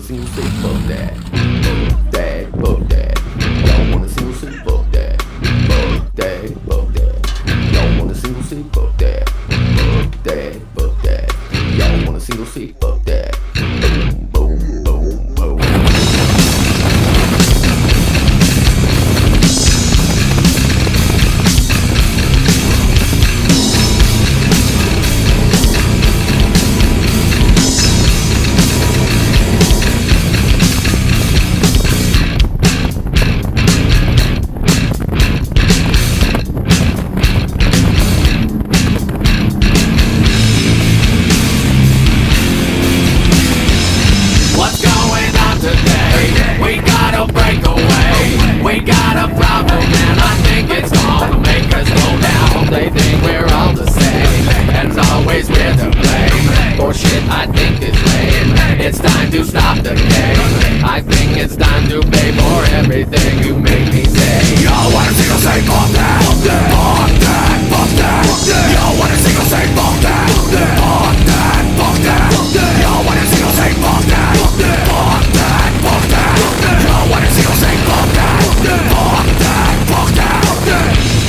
see you say fuck that. Fuck that, fuck that. Y'all wanna see you say fuck that. Fuck that, fuck that. Y'all wanna see you say fuck that. Fuck that, fuck that. Y'all wanna see you say fuck that. Boom, boom, boom, boom. I think it's lame. It's time to stop the game. I think it's time to pay for everything you make me say. Y'all wanna see us say fuck that, fuck that, fuck that, fuck that, fuck that. Y'all wanna see us say fuck that, fuck that, fuck that, fuck that, fuck that. Y'all wanna see us say fuck that, fuck that, fuck that, fuck that, fuck that. Y'all wanna see us say fuck that, fuck that, fuck that, fuck that, fuck that.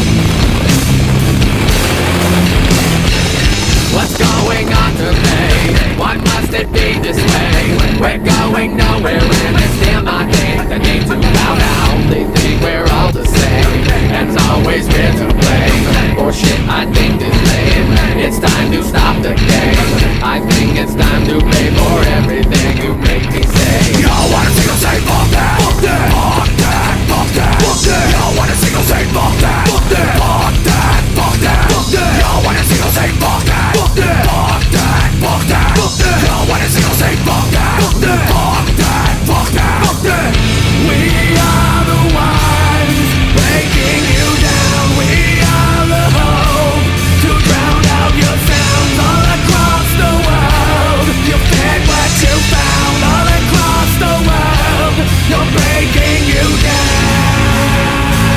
What's going on today? Why must it be this way? We're going nowhere and it's still my game. The game's too loud now, they think we're all the same. And it's always fair to play. Or shit, I think it's lame. It's time to stop the game. I think it's time to pay for everything you make me say. Y'all wanna see us say fuck that, fuck that, fuck that, fuck that, fuck that. Y'all wanna see us say fuck that, fuck that, fuck that, fuck that, fuck that. Y'all wanna see us say fuck that, fuck that, fuck that, fuck that, fuck that. Y'all wanna see us say fuck that, fuck that, fuck that, fuck that, fuck that. We are the ones breaking you down. We are the hope to drown out your sounds all across the world. You fed what you found all across the world. You're breaking you down.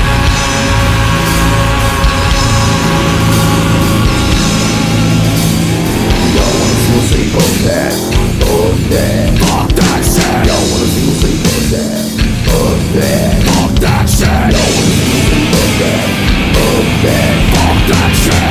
Y'all wanna see us say fuck that, fuck that, fuck that shit. Y'all wanna see us say fuck that, fuck that, fuck that shit. Y'all wanna see us say fuck that, fuck that, fuck that shit.